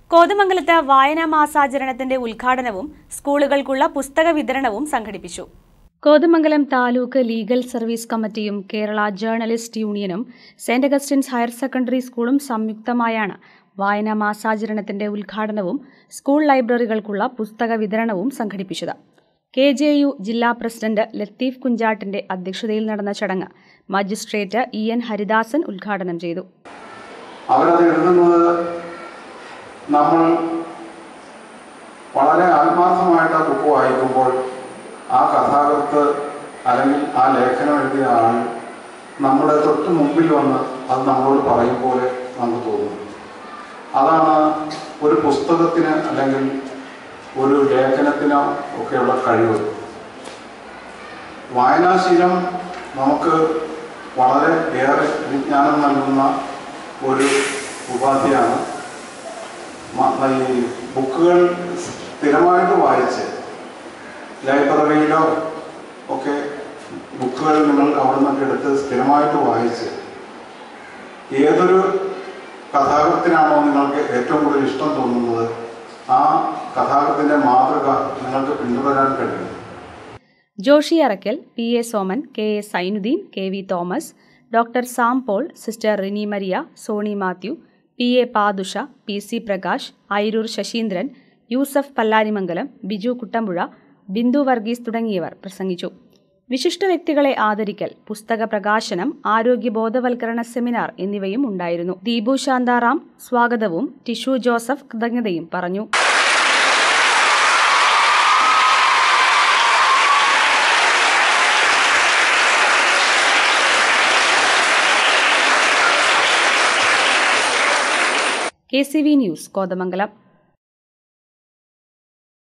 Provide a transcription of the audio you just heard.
കോതമംഗലത്ത് വായനാ മാസാചരണത്തിന്റെ ഉദ്ഘാടനവും സ്കൂളുകൾക്കുള്ള പുസ്തക വിതരണവും സംഘടിപ്പിച്ചു. കോതമംഗലം താലൂക്ക് ലീഗൽ സർവീസ് കമ്മിറ്റിയും കേരള ജേർണലിസ്റ്റ് യൂണിയനും സെന്റ് അഗസ്റ്റിൻസ് ഹയർ സെക്കൻഡറി സ്കൂളും സംയുക്തമായാണ് വായനാ മാസാചരണത്തിന്റെ ഉദ്ഘാടനവും സ്കൂൾ ലൈബ്രറികൾക്കുള്ള പുസ്തക വിതരണവും സംഘടിപ്പിച്ചത്. KJU ജില്ലാ പ്രസിഡന്റ് ലത്തീഫ് കുഞ്ചാട്ടിന്റെ അധ്യക്ഷതയിൽ നടന്ന ചടങ്ങ് മജിസ്ട്രേറ്റ് EN ഹരിദാസൻ ഉദ്ഘാടനം ചെയ്തു. നമ്മൾ വളരെ ആത്മാർത്ഥമായിട്ട് ആ ബുക്ക് വായിക്കുമ്പോൾ ആ കഥാകൃത്ത് അല്ലെങ്കിൽ ആ ലേഖനം എഴുതിയ ആൾ നമ്മുടെ തൊട്ട് മുമ്പിൽ വന്ന് അത് നമ്മളോട് പറയും പോലെ നമുക്ക് തോന്നുന്നു. അതാണ് ഒരു പുസ്തകത്തിന് അല്ലെങ്കിൽ ഒരു ലേഖനത്തിനോ ഒക്കെയുള്ള കഴിവ്. വായനാശീലം നമുക്ക് വളരെ ഏറെ വിജ്ഞാനം നൽകുന്ന ഒരു ഉപാധിയാണ്. ഈ ബുക്കുകൾ സ്ഥിരമായിട്ട് വായിച്ച് ലൈബ്രറിയിലോ ഒക്കെ ബുക്കുകൾ നിങ്ങൾ അവിടെ നിന്നൊക്കെ എടുത്ത് സ്ഥിരമായിട്ട് വായിച്ച് ഏതൊരു കഥാകൃത്തിനാണോ നിങ്ങൾക്ക് ഏറ്റവും കൂടുതൽ ഇഷ്ടം തോന്നുന്നത് ആ കഥാകൃത്തിന്റെ മാതൃക നിങ്ങൾക്ക് പിന്തുടരാൻ കഴിയും. Joshi Arakkal, PA Soman, KA Sainudheen, KV Thomas, doctor Sam Paul, sister Rini Maria, Soni Mathew, PA Pathusha, PC Prakash, Airoor Sasheendran, Yusuf Pallarimangalam, Biju Kuttampuzha, Bindu Varghese തുടങ്ങിയവർ പ്രസംഗിച്ചു. വിശിഷ്ട വ്യക്തികളെ ആദരിക്കൽ, പുസ്തക പ്രകാശനം, ആരോഗ്യ ബോധവൽക്കരണ സെമിനാർ എന്നിവയും ഉണ്ടായിരുന്നു. ദീപു ശാന്താറാം സ്വാഗതവും ടിഷു ജോസഫ് കൃതജ്ഞതയും പറഞ്ഞു. KCV news, Kothamangalam.